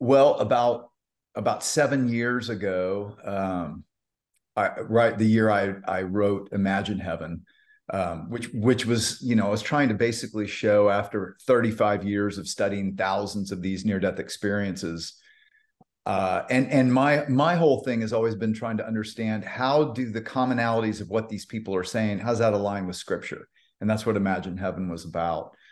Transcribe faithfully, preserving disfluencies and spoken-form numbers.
Well, about about seven years ago, um, I, right the year I I wrote Imagine Heaven, um, which which was, you know, I was trying to basically show, after thirty-five years of studying thousands of these near-death experiences, uh, and and my my whole thing has always been trying to understand, how do the commonalities of what these people are saying, how's that align with Scripture? And that's what Imagine Heaven was about.